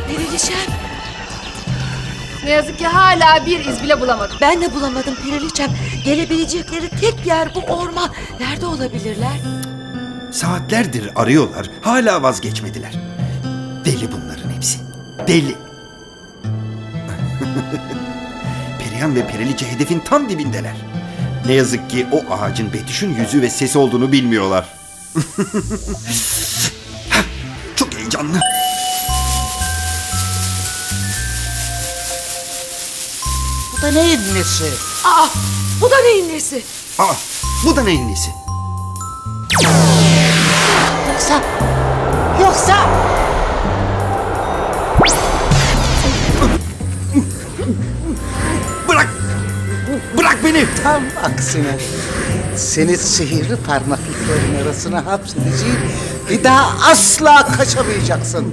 Periliçem. Ne yazık ki hala bir iz bile bulamadım. Ben de bulamadım Periliçem. Gelebilecekleri tek yer bu orman. Nerede olabilirler? Saatlerdir arıyorlar, hala vazgeçmediler. Deli bunların hepsi. Deli. Perihan ve Periliçe hedefin tam dibindeler. Ne yazık ki o ağacın Betüş'ün yüzü ve sesi olduğunu bilmiyorlar. Çok heyecanlı. Bu da neyin nesi? Aa, bu da neyin nesi? Aa, bu da neyin nesi? Yoksa... Bırak! Bırak beni! Tam aksine seni sihirli parmaklıkların arasına hapsedeceğim. Bir daha asla kaçamayacaksın.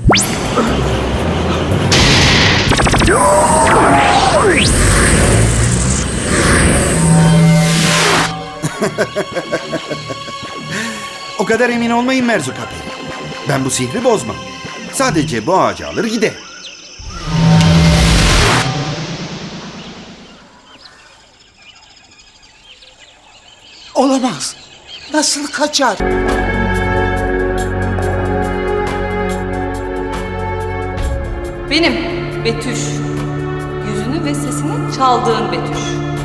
O kadar emin olmayın Merzuka Peri. Ben bu sihri bozmam. Sadece bu ağacı alır giderim. Olamaz. Nasıl kaçar? Benim Betüş. Yüzünü ve sesini çaldığın Betüş.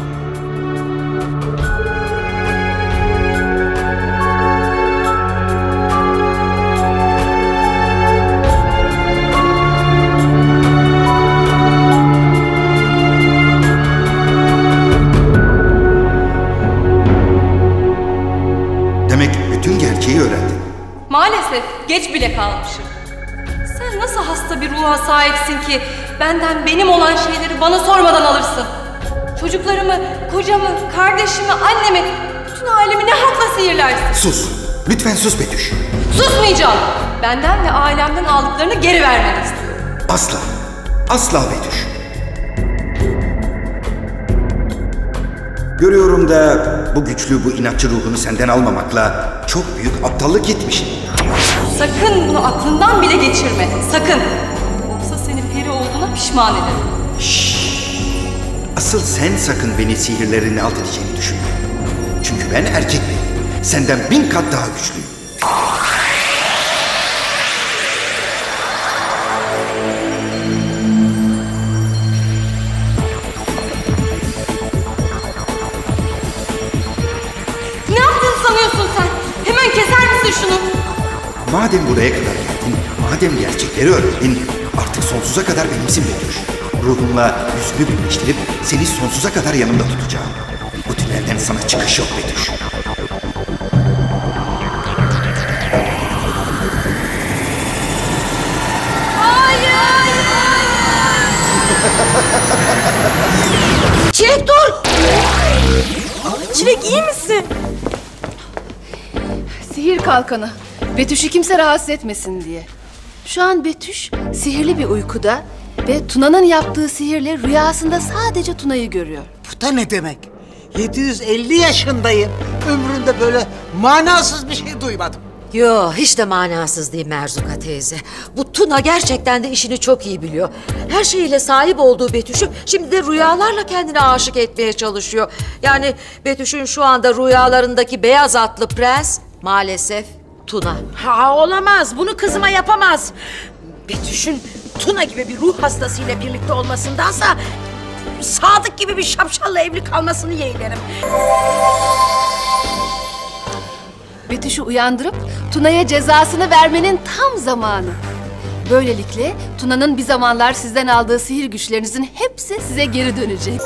Demek bütün gerçeği öğrendin. Maalesef geç bile kalmışım. Sen nasıl hasta bir ruha sahipsin ki benden benim olan şeyleri bana sormadan alırsın? Çocuklarımı, kocamı, kardeşimi, annemi, bütün ailemi ne hakla sihirlersin? Sus. Lütfen sus Betüş. Susmayacağım. Benden ve ailemden aldıklarını geri vermeni istiyorum. Asla. Asla Betüş. Görüyorum da bu güçlü, bu inatçı ruhunu senden almamakla çok büyük aptallık etmişsin. Sakın bunu aklından bile geçirme. Sakın. Yoksa seni peri olduğuna pişman ederim. Asıl sen sakın beni sihirlerine alt edeceğini düşünme. Çünkü ben erkek periyim. Senden 1000 kat daha güçlüyüm. Ne yaptığını sanıyorsun sen? Hemen keser misin şunu? Madem buraya kadar geldin, madem gerçekleri öğrendin, artık sonsuza kadar benimsin Betüş. Ruhumla yüzünü birleştirip seni sonsuza kadar yanımda tutacağım. Bu tünelden sana çıkış yok Betüş. Çilek dur! Çilek iyi misin? Sihir kalkanı. Betüş'ü kimse rahatsız etmesin diye. Şu an Betüş sihirli bir uykuda ve Tuna'nın yaptığı sihirle rüyasında sadece Tuna'yı görüyor. Bu da ne demek? 750 yaşındayım. Ömrümde böyle manasız bir şey duymadım. Yo, hiç de manasız değil Merzuka teyze. Bu Tuna gerçekten de işini çok iyi biliyor. Her şeyiyle sahip olduğu Betüş'ü şimdi de rüyalarla kendine aşık etmeye çalışıyor. Yani Betüş'ün şu anda rüyalarındaki beyaz atlı prens maalesef Tuna. Ha, olamaz. Bunu kızıma yapamaz. Betüş'ün Tuna gibi bir ruh hastasıyla birlikte olmasındansa Sadık gibi bir şapşalla evli kalmasını yeğlerim. Betüş'ü uyandırıp Tuna'ya cezasını vermenin tam zamanı. Böylelikle Tuna'nın bir zamanlar sizden aldığı sihir güçlerinizin hepsi size geri dönecek.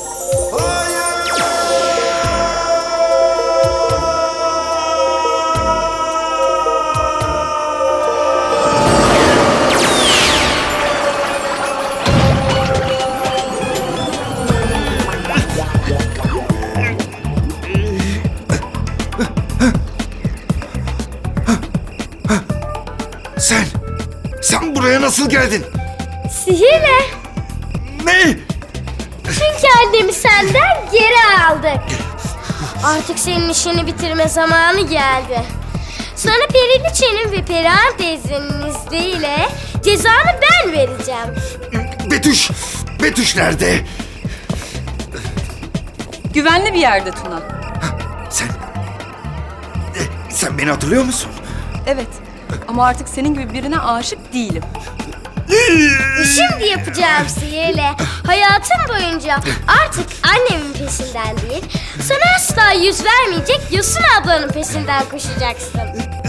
Sen buraya nasıl geldin? Sihirle. Ne? Çünkü annemi senden geri aldık. Artık senin işini bitirme zamanı geldi. Sana Periliçe'nin ve Perihan teyzenin izniyle Cezanı ben vereceğim. Betüş! Betüş nerede? Güvenli bir yerde Tuna. Sen... Sen beni hatırlıyor musun? Evet. Ama artık senin gibi birine aşık değilim. Şimdi yapacağım sihirle hayatım boyunca artık annemin peşinden değil, sana asla yüz vermeyecek Yosun ablanın peşinden koşacaksın.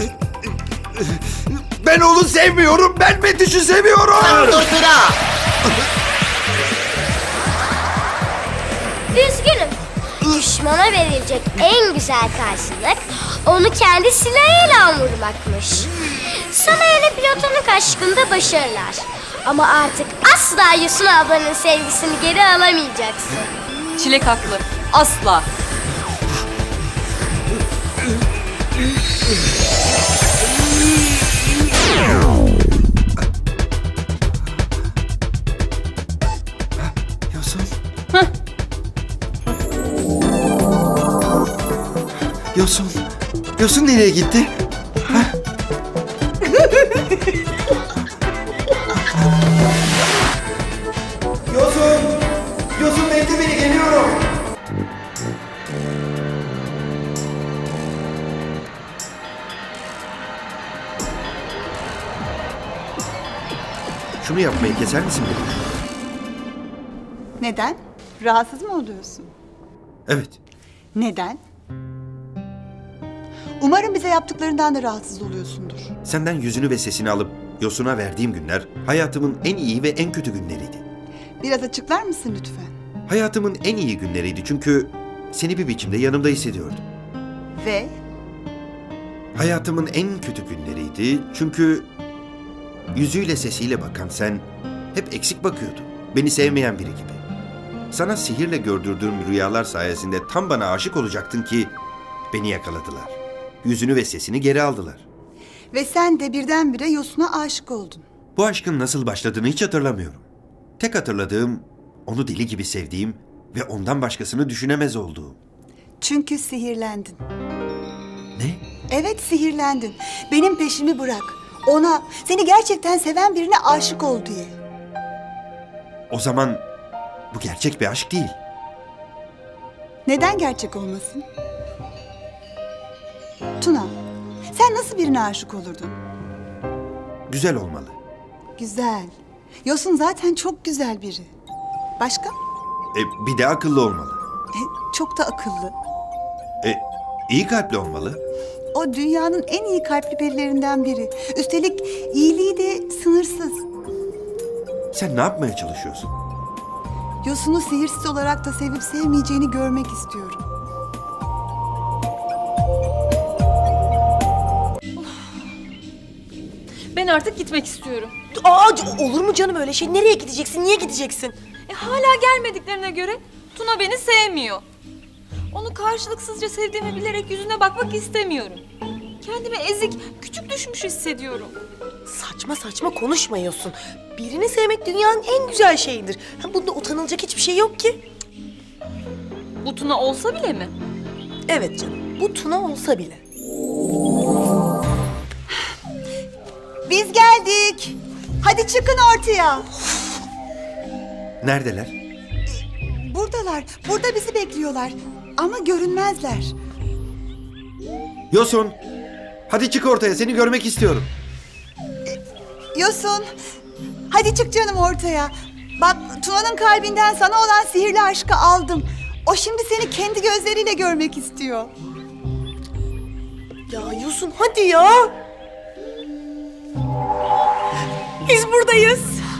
Ben onu sevmiyorum. Ben Betüş'ü seviyorum. Üzgünüm. Düşmana verilecek en güzel karşılık onu kendi silahıyla vurmakmış. Sana yeni platonik aşkında başarılar. Ama artık asla Yosun ablanın sevgisini geri alamayacaksın. Çilek haklı. Asla. Yosun. Yosun. Yosun nereye gitti? Yosun! Yosun bekle beni, geliyorum. Şunu yapmayı keser misin beni? Neden? Rahatsız mı oluyorsun? Evet. Neden? Umarım bize yaptıklarından da rahatsız oluyorsundur. Senden yüzünü ve sesini alıp Yosun'a verdiğim günler hayatımın en iyi ve en kötü günleriydi. Biraz açıklar mısın lütfen? Hayatımın en iyi günleriydi çünkü seni bir biçimde yanımda hissediyordum. Ve Hayatımın en kötü günleriydi çünkü yüzüyle sesiyle bakan sen hep eksik bakıyordun. Beni sevmeyen biri gibi. Sana sihirle gördürdüğüm rüyalar sayesinde tam bana aşık olacaktın ki beni yakaladılar. Yüzünü ve sesini geri aldılar. ve sen de birdenbire Yosun'a aşık oldun. Bu aşkın nasıl başladığını hiç hatırlamıyorum. Tek hatırladığım onu deli gibi sevdiğim ve ondan başkasını düşünemez olduğum. Çünkü sihirlendin. Ne? Evet, sihirlendin. Benim peşimi bırak. Ona, seni gerçekten seven birine aşık ol diye. O zaman bu gerçek bir aşk değil. Neden gerçek olmasın? Tuna, sen nasıl birine aşık olurdun? Güzel olmalı. Güzel. Yosun zaten çok güzel biri. Başka? Bir de akıllı olmalı. Çok da akıllı. İyi kalpli olmalı. O dünyanın en iyi kalpli perilerinden biri. Üstelik iyiliği de sınırsız. Sen ne yapmaya çalışıyorsun? Yosun'u sihirsiz olarak da sevip sevmeyeceğini görmek istiyorum. Ben artık gitmek istiyorum. Olur mu canım öyle şey? Nereye gideceksin? Niye gideceksin? Hala gelmediklerine göre Tuna beni sevmiyor. Onu karşılıksızca sevdiğimi bilerek yüzüne bakmak istemiyorum. Kendimi ezik, küçük düşmüş hissediyorum. Saçma saçma konuşmuyorsun. Birini sevmek dünyanın en güzel şeyidir. Bunda utanılacak hiçbir şey yok ki. Bu Tuna olsa bile mi? Evet canım, bu Tuna olsa bile. Biz geldik. Hadi çıkın ortaya. Neredeler? Buradalar. Burada bizi bekliyorlar. Ama görünmezler. Yosun! Hadi çık ortaya, seni görmek istiyorum. Yosun, hadi çık canım ortaya. Bak, Tuna'nın kalbinden sana olan sihirli aşkı aldım. O şimdi seni kendi gözleriyle görmek istiyor. Ya Yosun hadi ya. Biz buradayız.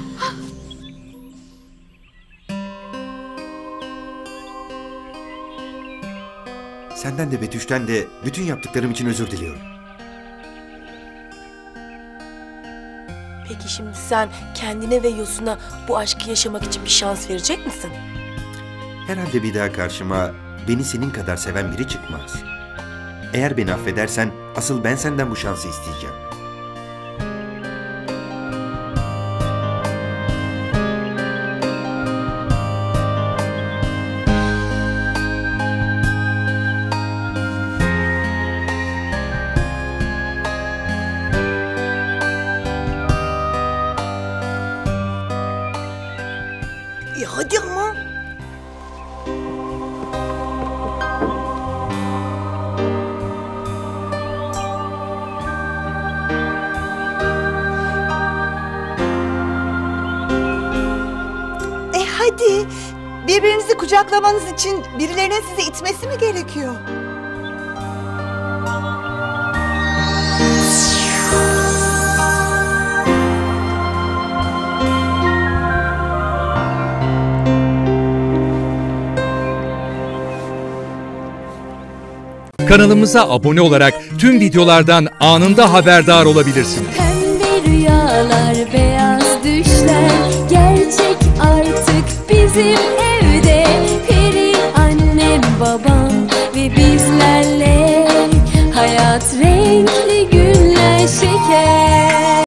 Senden de Betüş'ten de bütün yaptıklarım için özür diliyorum. Peki şimdi sen kendine ve Yosun'a bu aşkı yaşamak için bir şans verecek misin? Herhalde bir daha karşıma beni senin kadar seven biri çıkmaz. Eğer beni affedersen asıl ben senden bu şansı isteyeceğim. Hadi ama. Hadi. Birbirinizi kucaklamanız için birilerinin sizi itmesi mi gerekiyor? Kanalımıza abone olarak tüm videolardan anında haberdar olabilirsiniz.